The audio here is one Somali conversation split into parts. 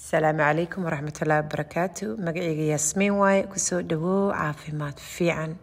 السلام عليكم ورحمة الله وبركاته. مقعيقي ياسمين واي كسو دغو عافيمات فيعن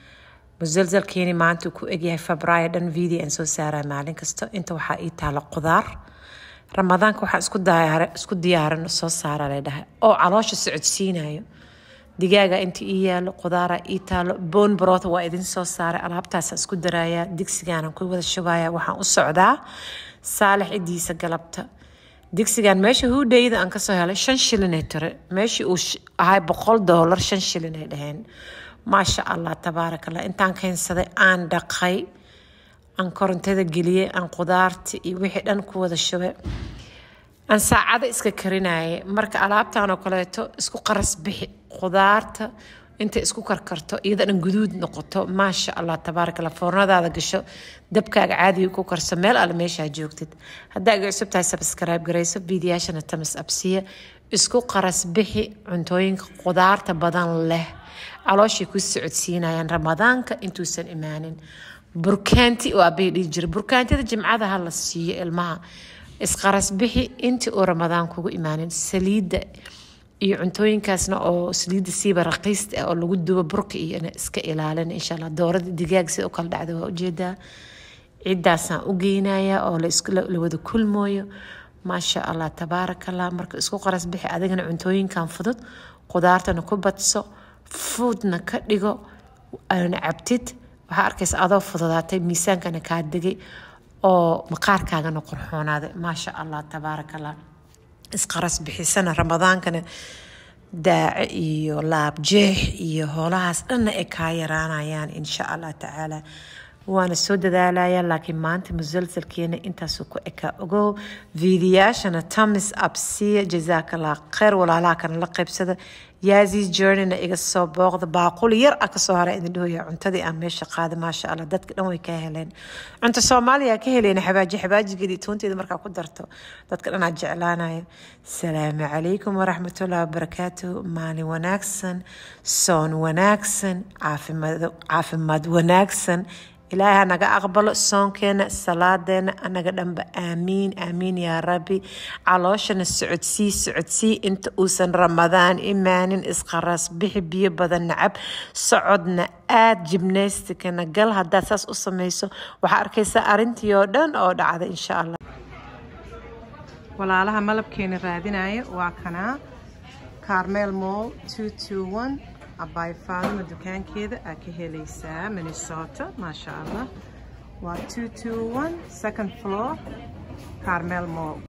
مسلسل كيني maanta ku egyahay Febraayo dhan video aan soo saaray maalin kasta inta waxa ii taala qudaar ramadaanka waxa isku diyaaran soo saaray leedahay oo caloosha socodsiinayo digaaga inta ii yaalo qudaara ii taalo bone broth waa idin soo saaray alaabtaas isku daraaya digsigaan ku wada shubaya waxaan u socdaa Saalax idiisa galabta digsigan meesha huudayda aan ka soo helay 5 shilin ay tire meeshii uu ahay $100 5 shilin ay dhaheen ما شاء الله تبارك الله انتان كينسدي aan dhaqay aan korontada geliyay aan qudaarti wixii dhan ku wada shubay aan saacada iska karinaaye marka alaabtaan oo kaleeto isku qaras bixi qudaarta inta isku karkarto iyadana guduud noqoto ma sha Allah تبارك الله foornadaada gasho dabkaaga caadi ku karso meel al meesha joogtid hadaa iga cusubtahay subscribe gareyso fiidiyaashana tamas absiya isku qaras bixi cuntooyinka qudaarta badan leh calooshii ku socodsiinayaan ramadaanka intuusan imaanin burkaanti oo abay dhijir burkaantida jimcada hal la siiyo ilmaha isqaras bixi intii oo ramadaan kugu imaanin saliida iyo cuntooyinkaasna oo saliida siiba raqiis ah oo lagu dubo burka iyo iska ilaalin insha Allah doorada digaag si oo kala dhacdo waa ujeedaa ciidaasaan u geynaya oo la wada kulmooyo ma sha Allah tabarakallah marka isku qaras bixi adigana cuntooyinkan fudud qudaartana ku badso foodna ka dhigo aan cabtid waxa arkaysa adoo fududaatay miisaankana ka degay oo maqaarkaagana qurxoonaaday ma sha Allah tabarakallah isqaras bixisana ramadaankana daaci iyo laab jeex iyo hoolahaas dhan ay ka yaraanayaan insha Allah taala وانا soo dadaalaya laakiin maanta musalsalkeena intaas ku eka ogo fiidiyaashana tamis absiya jazakallah khair walaalaha kan la qaybsada Yazi's journey na iga soo booqda baaqul yar ka soo haray idin dhooya cuntadii aan meesha qaad ma sha Allah dadka dhan way ka heleen cunto Soomaaliya ka heleen xabaaji gidi toonteeda marka ku darto dadka dhan aad jeclaanaya salaamu calaykum wa rahmatullahi wa barakatuh maalin wanaagsan soon wanaagsan caafimaad wanaagsan إلهي أنا أقبل صونكنا صلاتنا أنا قدام آمين آمين يا ربي علشان السعودسي أنت أوسن رمضان إيمان إسقراس بحبي بدن نعب صعدنا جيمناستيك أنا قال هذا أساس أصميسو وحركي سأرنت يودن أو دعاء إن شاء الله ولا لها ملب كين راديناي وكنا كارميل مول 221 أباي فاطمة دكان كذا أكهليسا مينيسوتا ما شاء الله و 221 second floor كارميل مول